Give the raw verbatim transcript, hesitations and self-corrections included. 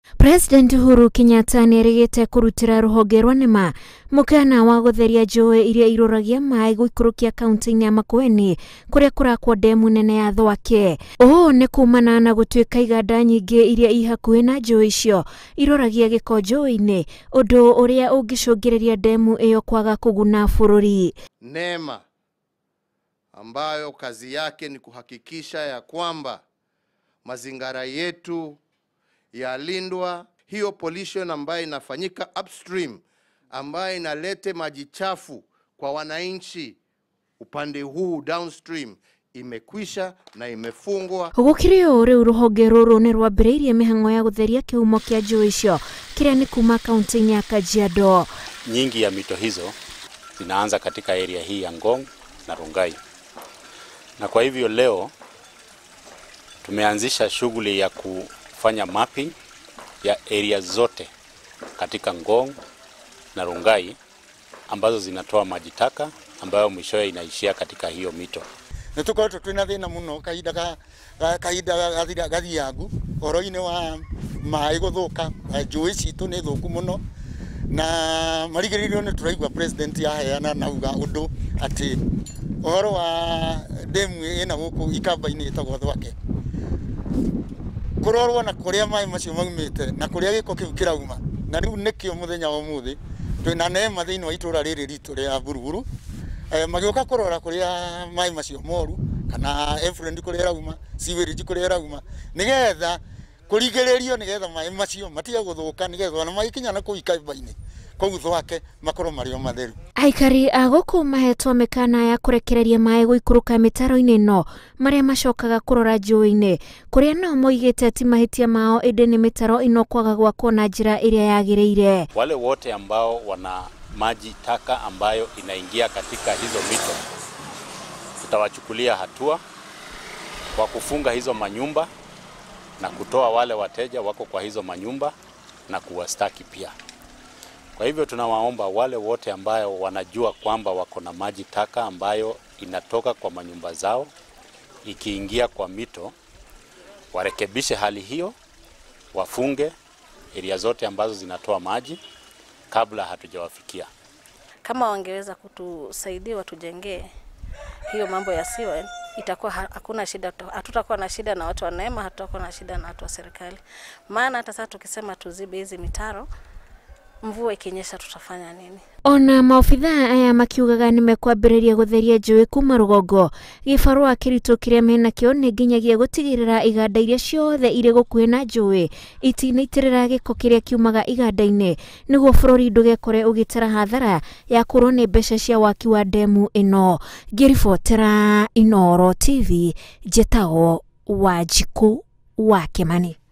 President Uhuru Kenyatta nĩerĩgĩte kũrutĩra rũhonge rwa NEMA mũkana wa gũtheria njũũĩ iria irũragia maaĩ gũikũrũkia kaunti-inĩ ya Makueni kũrĩa kũrakwo ndemu nene ya Thwake. Ũũ nĩ kumana na gũtuĩka iganda nyingĩ iria ihakuhĩ na njũũĩ icio irũragia gĩko njũũĩ-inĩ, ũndũ ũrĩa ũngĩcũngĩrĩria ndemu ĩyo kwaga kũguna bũrũri. NEMA ambayo kazi yake ni kuhakikisha ya kwamba mazingira yetu yalindwa, hiyo pollution ambayo inafanyika upstream ambayo inalete maji chafu kwa wananchi upande huu downstream imekwisha na imefungwa. Gũkĩrĩ ũrĩ rũhonge rũrũ nĩ rwambĩrĩirie mĩhang'o ya gũtheria kĩhumo kĩa njũũĩ icio kĩrĩa nĩ kuma kaunti-inĩ ya Kajiado. Nyingi ya mito hizo zinaanza katika area hii ya Ngong na Rongai. Na kwa hivyo leo tumeanzisha shughuli ya kufanya mapping ya area zote katika Ngong na Rongai ambazo zinatoa maji taka ambayo mwishowe inaishia katika hiyo mito. Nitukoretwo twina thina muno kahinda ka kahinda gathira gathiangu oro-ini wa maaĩ gũthũka, njũũĩ citũ nĩ thũku muno, na marigĩrĩrio nĩ tũraigua president yaheana nauga ũndũ atĩ ũhoro wa ndemu ĩna gũkũ ikamba-inĩ ĩtagwo Thwake kũrorwo na kũrĩa maaĩ macio maumĩte na kũrĩa gĩko kĩu kĩrauma, na rĩu nĩkĩo mũthenya wa ũmũthĩ twĩna NEMA thĩinĩ wa itũũra rĩrĩ ritũ rĩa Buruburu magĩũka kũrora kũrĩa maaĩ macio moru kana effluent kũrĩa rauma, sewage kũrĩa rauma, nĩgetha kũrigĩrĩrio nĩgetha maaĩ macio matige gũthũka, nĩgetha ona magĩkinya na kũu ikamba-inĩ kũu Thwake makorwo marĩ o matheru. Aikari a gũkũ mahetwo mĩkana ya kũrekereria maaĩ gũikũrũka mĩtaro-inĩ ĩno marĩa macokaga kũrora njũũĩ-inĩ, kũrĩa nao moigĩte ti mahĩtia mao ĩndĩ nĩ mĩtaro ĩno kwaga gwakwo na njĩra ĩrĩa yagĩrĩire. Wale wote ambao wana maji taka ambayo inaingia katika hizo mito tutawachukulia hatua kwa kufunga hizo manyumba na kutoa wale wateja wako kwa hizo manyumba na kuwastaki pia. Kwa hivyo tunawaomba wale wote ambao wanajua kwamba wako na maji taka ambayo inatoka kwa manyumba zao ikiingia kwa mito, warekebishe hali hiyo, wafunge area zote ambazo zinatoa maji kabla hatujawafikia. Kama wangeweza kutusaidia watujengee hiyo mambo ya siwa, itakuwa hakuna shida, hatutakuwa na shida na watu wa NEMA, hatutakuwa na shida na watu wa serikali. Maana hata sasa tukisema tuzibe hizi mitaro, mvua ikinyesha tutafanya nini? Ona maofitha aya makiugaga nĩmekwambĩrĩria gũtheria njũũĩ kuma rũgongo, gĩbarũa kĩritũ kĩrĩa menakĩo nĩ nginyagia gũtigĩrĩra iganda iria ciothe irĩ gũkuhĩ na njũũĩ itinaitĩrĩra gĩko kĩrĩa kiumaga iganda-inĩ, nĩguo bũrũri ndũgekore ũgĩtara hathara ya kũrwo nĩ mbeca cia waki wa ndemu ĩno. Ngĩribotera Inooro T V, njĩtagwo Wanjikũ wa Kĩmani.